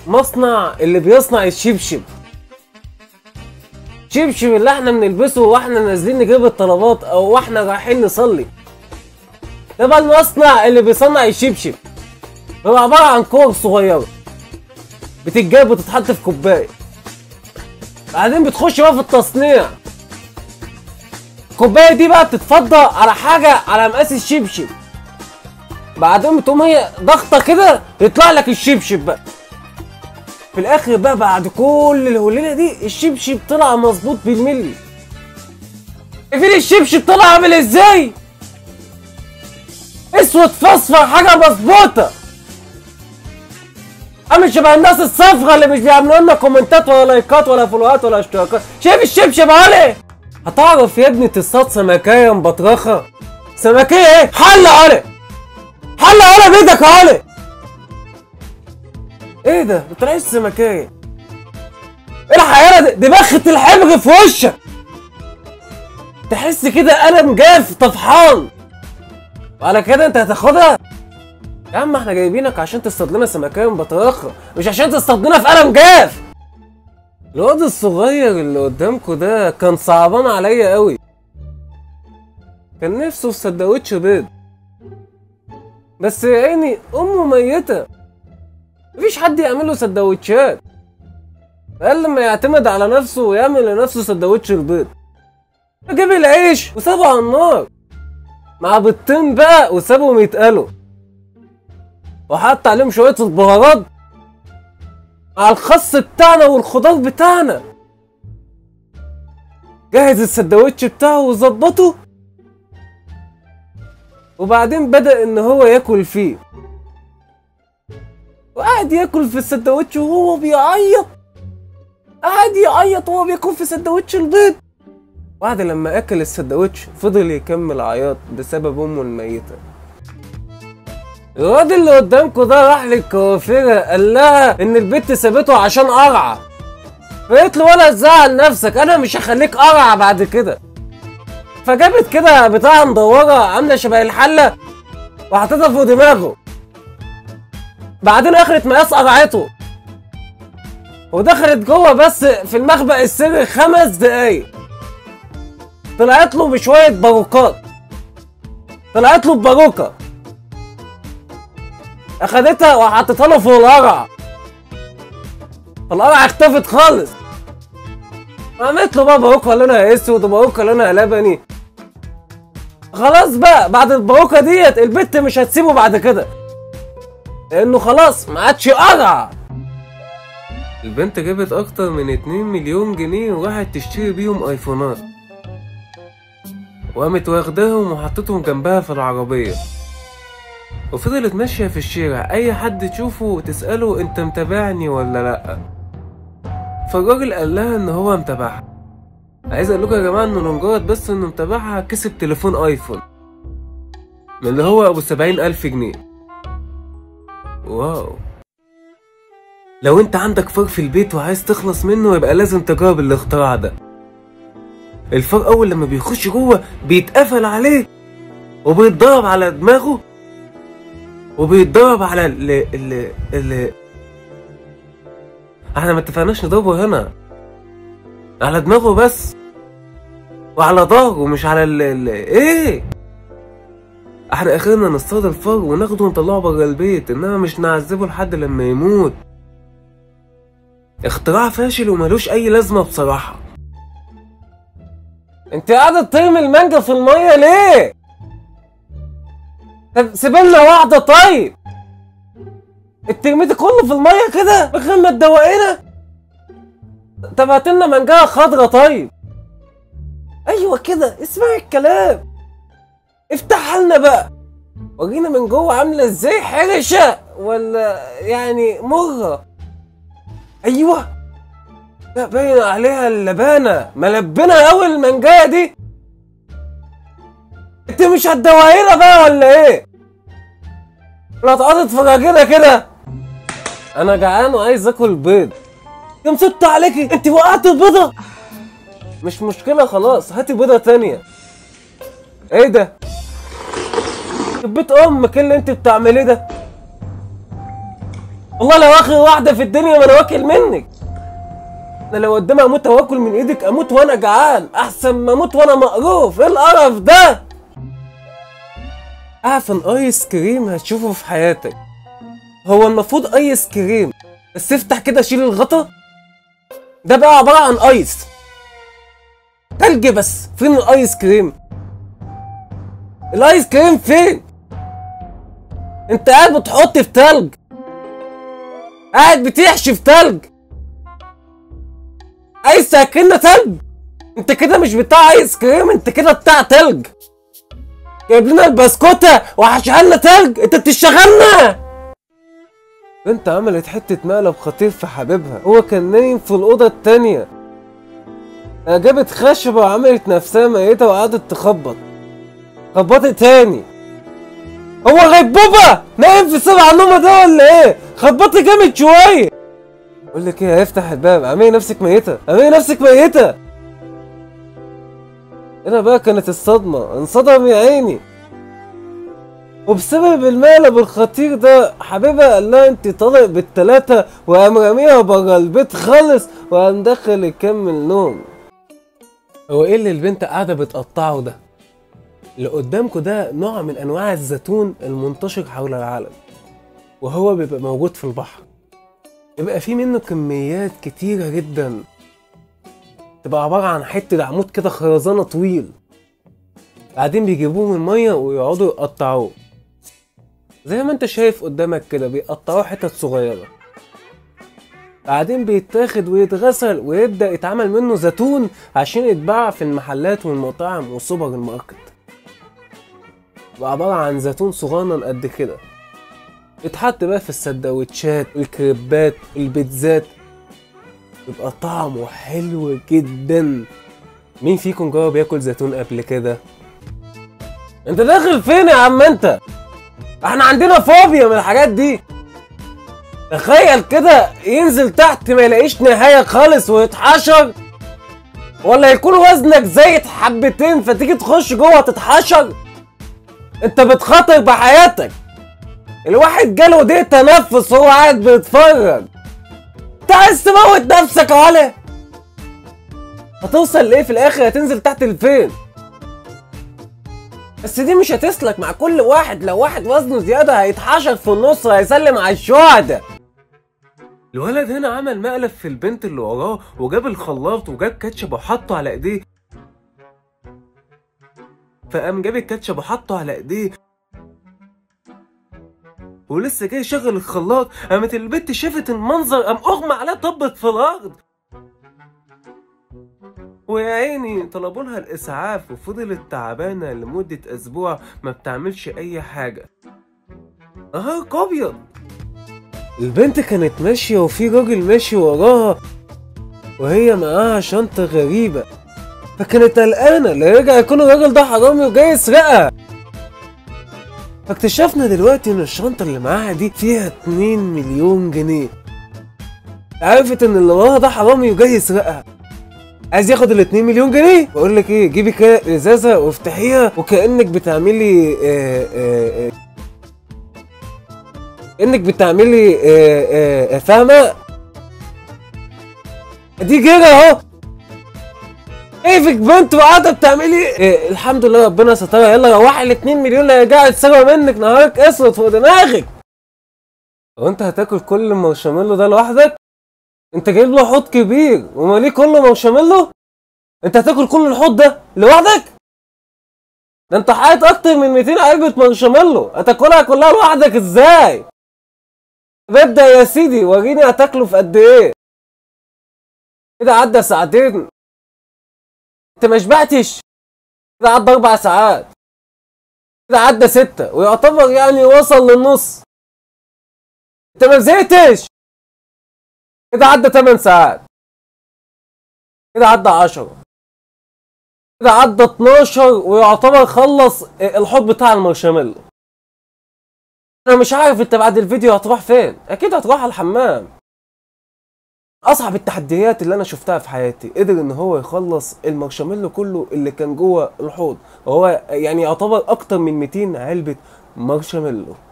مصنع اللي بيصنع الشبشب. الشبشب اللي احنا بنلبسه واحنا نازلين نجيب الطلبات او واحنا رايحين نصلي. ده بقى المصنع اللي بيصنع الشبشب. هو عبارة عن كور صغيرة بتتجاب وتتحط في كوباية، بعدين بتخش بقى في التصنيع. الكوباية دي بقى بتتفضى على حاجة على مقاس الشبشب، بعدين بتقوم هي ضغطة كده يطلع لك الشبشب بقى. في الآخر بقى بعد كل الهليلة دي الشبشب طلع مظبوط بالملي. شايفين الشبشب طلع عامل ازاي؟ اسود فاصفر، حاجة مظبوطة، عامل شبه الناس الصفرا اللي مش بيعملوا لنا كومنتات ولا لايكات ولا فولوهات ولا اشتراكات. شايف الشبشب علي؟ هتعرف يا ابني تصطاد سمكية مبطرخة؟ سمكية ايه؟ حلة علي، حلة علي بايدك يا علي. ايه ده؟ ما طلعتش سمكية. ايه الحيارة دي؟ بخة الحبر في وشك، تحس كده قلم جاف طفحان، وعلى كده انت هتاخدها؟ يا عم احنا جايبينك عشان تصطاد لنا سمكية مبطرخة، مش عشان تصطاد لنا في قلم جاف. الواد الصغير اللي قدامكوا ده كان صعبان عليا قوي، كان نفسه في سندوتش بيض، بس يا عيني امه ميتة، مفيش حد يعمل له سندوتشات، قال لما يعتمد على نفسه ويعمل لنفسه سندوتش البيض. جاب العيش وسابه على النار مع بيضتين بقى وسابهم يتقلوا، وحط عليهم شوية البهارات على الخس بتاعنا والخضار بتاعنا. جهز السندوتش بتاعه وظبطه، وبعدين بدأ ان هو ياكل فيه، وقعد ياكل في السندوتش وهو بيعيط، قعد يعيط وهو بياكل في سندوتش البيض. بعد لما اكل السندوتش فضل يكمل عياط بسبب امه الميتة. الواد اللي قدامكوا ده راح للكوافيرة قال لها ان البت سابته عشان قرعة، فقالت له ولا تزعل نفسك، انا مش هخليك قرعة بعد كده. فجابت كده بتاعة مدورة عاملة شبه الحلة وحطيتها فوق دماغه، بعدين اخرت مقاس قرعته ودخلت جوه بس في المخبأ السري 5 دقايق. طلعت له بشوية باروكات، طلعت له بباروكة، اخدتها وحطيتها له فوق القرعة، فالقرعة اختفت خالص. عملت له بقى باروكة لونها اسود وباروكة لونها لبني. خلاص بقى بعد الباروكة ديت البت مش هتسيبه بعد كده، لانه خلاص ما عادش قرعة. البنت جابت اكتر من 2 مليون جنيه وراحت تشتري بيهم ايفونات، وقامت واخداهم وحطتهم جنبها في العربية، وفضلت ماشية في الشارع، اي حد تشوفه تسأله انت متابعني ولا لأ. فالراجل قال لها ان هو متابعها. عايز اقول لكم يا جماعة انه لمجرد بس انه متابعها كسب تليفون ايفون من اللي هو ابو 70,000 جنيه. واو. لو انت عندك فار في البيت وعايز تخلص منه يبقى لازم تجرب الاختراع ده. الفار اول لما بيخش جوه بيتقفل عليه وبيتضرب على دماغه وبيتضرب على ال احنا ما اتفقناش نضربه هنا، على دماغه بس وعلى ظهره مش على ايه. احنا اخرنا نصطاد الفار وناخده ونطلعه بره البيت، انما مش نعذبه لحد لما يموت. اختراع فاشل وملوش اي لازمه بصراحه. انت قاعده ترمي المانجا في الميه ليه؟ طب سيبلنا واحده طيب. انت رميتي كله في الميه كده من غير ما تدوقينا. طب هاتلنا مانجا خضرا طيب. ايوه كده اسمعي الكلام، افتحها لنا بقى، ورينا من جوه عامله ازاي، حرشه ولا يعني مره. ايوه لا باين عليها اللبانه، ملبنه قوي المانجايه دي. انت مش هتدوقينا بقى ولا ايه؟ لا تقعدي تفرجينا كده. انا جعان وعايز اكل بيض. يا مسط عليكي انت وقعت البيضه. مش مشكله خلاص هاتي بيضه تانيه. ايه ده؟ بيت امك اللي انت بتعمليه ده. والله لو اخر واحده في الدنيا ما انا واكل منك. انا لو قدامي اموت واكل من ايدك اموت وانا جعان احسن ما اموت وانا مقروف. ايه القرف ده؟ اعفن ايس كريم هتشوفه في حياتك. هو المفروض ايس كريم بس افتح كده شيل الغطا. ده بقى عباره عن ايس تلج بس. فين الايس كريم؟ الايس كريم فين؟ انت قاعد بتحط في تلج، قاعد بتحشي في تلج، عايز تاكلنا تلج؟ انت كده مش بتاع ايس كريم، انت كده بتاع تلج. جايب لنا البسكوته وحشها لنا تلج، انت بتشتغلنا. بنت عملت حته مقلب خطير في حبيبها، هو كان نايم في الاوضه التانيه. جابت خشبه وعملت نفسها ميته وقعدت تخبط. خبطت تاني. هو غيبوبه نايم في سبع نومه ده ولا ايه؟ خبطي جامد شويه. بقول لك ايه، هيفتح الباب. اعملي نفسك ميته، اعملي نفسك ميته. هنا بقى كانت الصدمه، انصدم يا عيني. وبسبب المقلب الخطير ده حبيبها قال لها انت طالق بالتلاتة، وقام راميها بره البيت خالص وقام دخل يكمل نوم. هو ايه اللي البنت قاعده بتقطعه ده؟ اللي قدامكم ده نوع من انواع الزيتون المنتشر حول العالم، وهو بيبقى موجود في البحر. يبقى في منه كميات كتيرة جدا، تبقى عبارة عن حتة عمود كده خرزانة طويل، بعدين بيجيبوه من المية ويقعدوا يقطعوه زي ما انت شايف قدامك كده. بيقطعوه حتت صغيرة، بعدين بيتاخد ويتغسل ويبدأ يتعمل منه زيتون عشان يتباع في المحلات والمطاعم والسوبر الماركت. بقى عبارة عن زيتون صغنن قد كده، يتحط بقى في السندوتشات، الكريبات، البيتزات، بيبقى طعمه حلو جدا. مين فيكم جرب ياكل زيتون قبل كده؟ انت داخل فين يا عم انت؟ احنا عندنا فوبيا من الحاجات دي. تخيل كده ينزل تحت ما يلاقيش نهاية خالص ويتحشر، ولا يكون وزنك زايد حبتين فتيجي تخش جوه تتحشر. انت بتخاطر بحياتك. الواحد جاله ضيق تنفس وهو قاعد بيتفرج. انت عايز تموت نفسك يا ولا؟ هتوصل لايه في الاخر؟ هتنزل تحت لفين؟ بس دي مش هتسلك مع كل واحد. لو واحد وزنه زياده هيتحشر في النص هيسلم على الشهداء. الولد هنا عمل مقلب في البنت اللي وراه، وجاب الخلاط وجاب كاتشب وحطه على ايديه. فقام جاب الكاتشب وحطه على ايديه، ولسه جاي يشغل الخلاط قامت البنت شافت المنظر، قام اغمى عليها طبت في الارض. ويا عيني طلبوا لها الاسعاف وفضلت تعبانه لمده اسبوع ما بتعملش اي حاجه. نهار ابيض. البنت كانت ماشيه وفي راجل ماشي وراها وهي معاها شنطه غريبه، فكانت قلقانه لا يرجع يكون الراجل ده حرامي وجاي يسرقها. فاكتشفنا دلوقتي ان الشنطه اللي معاها دي فيها 2 مليون جنيه. عرفت ان اللي وراها ده حرامي وجاي يسرقها، عايز ياخد ال 2 مليون جنيه. بقول لك ايه، جيبي كده ازازه وافتحيها وكانك بتعملي كانك بتعملي فاهمه؟ دي كده اهو. كيفك بنت وقاعده بتعملي الحمد لله ربنا سترها. يلا روحي ال 2 مليون اللي هيرجعوا يتسرقوا منك، نهارك اسود فوق دماغك. هو انت هتاكل كل المارشميلو ده لوحدك؟ انت جايب له حوض كبير وماليه كله مارشميلو؟ انت هتاكل كل الحوض ده لوحدك؟ ده انت حاطط اكتر من 200 علبه مارشميلو، هتاكلها كلها لوحدك ازاي؟ ابدأ يا سيدي وريني هتاكله في قد ايه؟ كده عدى ساعتين. انت ما شبعتش؟ كده عدى 4 ساعات. كده عدى 6 ويعتبر يعني وصل للنص. انت ما زهقتش؟ كده عدى 8 ساعات. كده عدى 10. كده عدى 12 ويعتبر خلص الحوض بتاع المارشميلو. انا مش عارف انت بعد الفيديو هتروح فين. اكيد هتروح على الحمام. اصعب التحديات اللي انا شفتها في حياتي، قدر ان هو يخلص المارشميلو كله اللي كان جوه الحوض، وهو يعني يعتبر اكتر من 200 علبة مارشميلو.